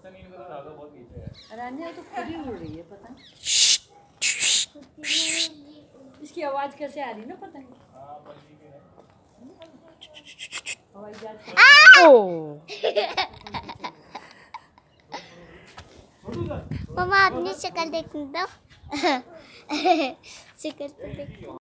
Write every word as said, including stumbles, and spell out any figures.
रानिया तो खुद ही उड़ रही है, पता नहीं इसकी आवाज कैसे आ रही ना, पता नहीं। मम्मा अपनी शक्ल देखने दो। शक्ल तो देख।